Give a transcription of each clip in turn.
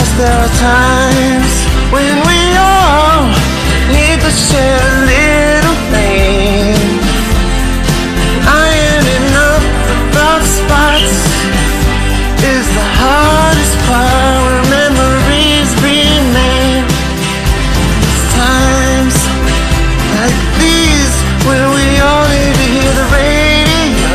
Yes, there are times when we all need to share a little pain. Ironing up the rough spots is the hardest part where memories remain. It's times like these when we all need to hear the radio,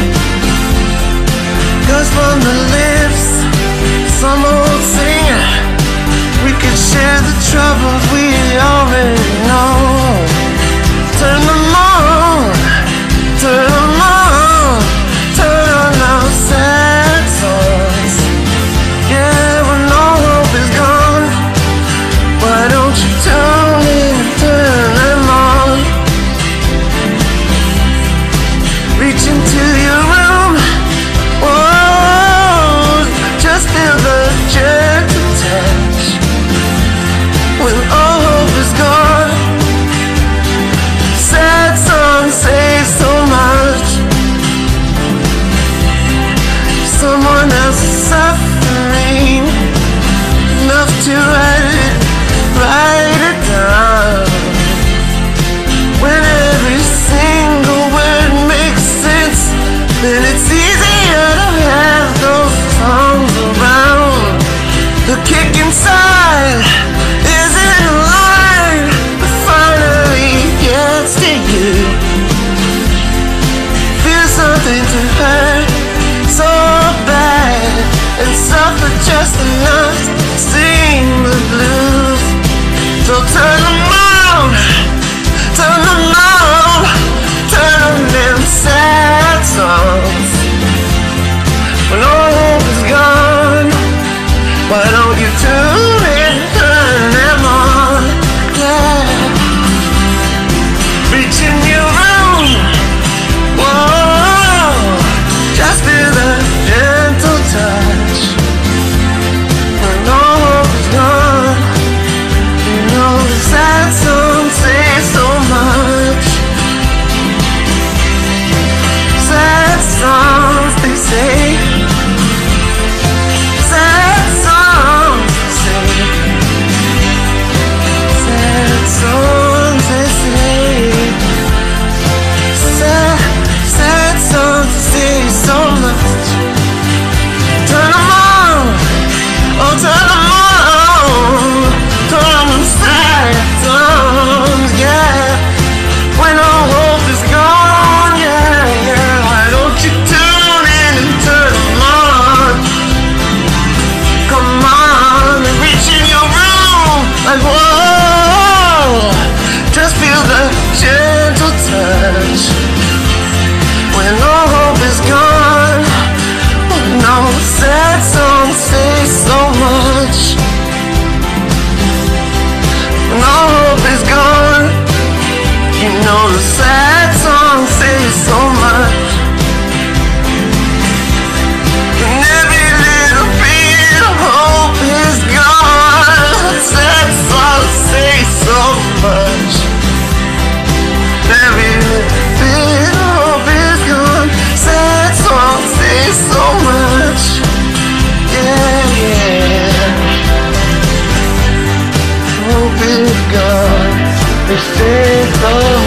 'cause from the lips some old singer we could share the troubles we already know. Turn them on, turn them on, turn on our sad songs. Yeah, when all hope is gone, why don't you tune in and turn them on? Reach into your room, whoa, just feel the gentle touch. When all hope is gone, sad songs say so much. Someone else is suffering enough to write it down. When every single word makes sense, then it's easier to have those songs around. The kick inside isn't a line, but finally gets to you. Feel something to hurt so bad and suffer just enough to sing the blues. So turn them on, turn them on, turn on them sad songs. When all hope is gone, why don't you tune in, turn them on? Yeah. Reach in your room, whoa, just feel the gentle touch. When all hope is gone, you know the sad songs say so much. Sad songs, they say. Sad songs, they say. Sad songs, they say. Sad songs, they say so much. Turn them on, oh turn them on, turn on them sad songs, yeah. When all hope is gone, yeah, yeah. Why don't you tune in and turn them on? Come on and reach in your room, like whoa, just feel the gentle touch. When all hope is gone, no sad songs say so much. When all hope is gone, you know the sad songs say so much. When every little bit of hope is gone, sad songs say so much. Every little bit of hope is gone, sad songs say so much. Yeah, yeah. Hope is gone, they say so